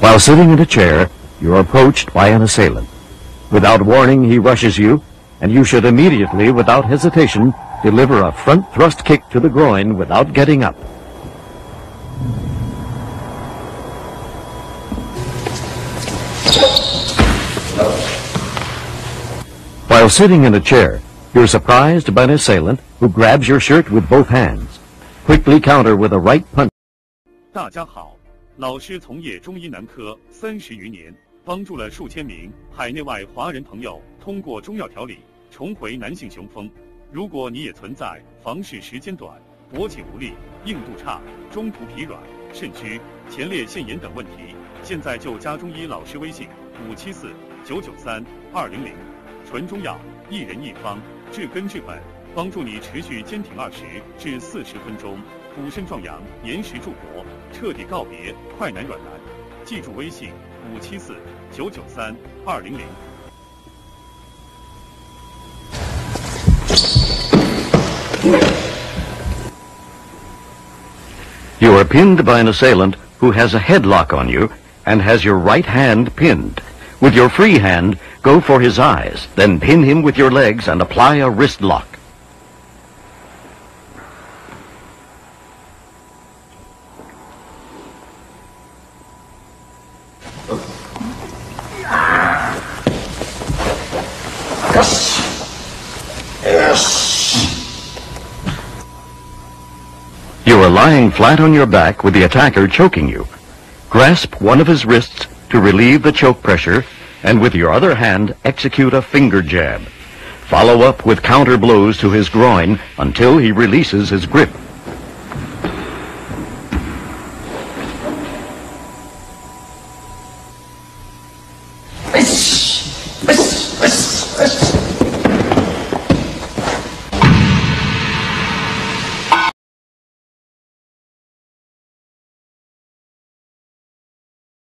While sitting in a chair, you're approached by an assailant. Without warning, he rushes you, and you should immediately, without hesitation, deliver a front thrust kick to the groin without getting up. While sitting in a chair, you're surprised by an assailant who grabs your shirt with both hands. Quickly counter with a right punch. 大家好，老师从业中医男科30余年，帮助了数千名海内外华人朋友通过中药调理重回男性雄风。如果你也存在房事时间短、勃起无力、硬度差、中途疲软、肾虚、前列腺炎等问题，现在就加中医老师微信574-993-200，纯中药，一人一方，治根治本，帮助你持续坚挺20至40分钟，补肾壮阳，延时助勃，彻底告别快男软男。记住微信574-993-200。 You are pinned by an assailant who has a headlock on you and has your right hand pinned. With your free hand, go for his eyes, then pin him with your legs and apply a wrist lock. You are lying flat on your back with the attacker choking you. Grasp one of his wrists to relieve the choke pressure, and with your other hand execute a finger jab. Follow up with counter blows to his groin until he releases his grip.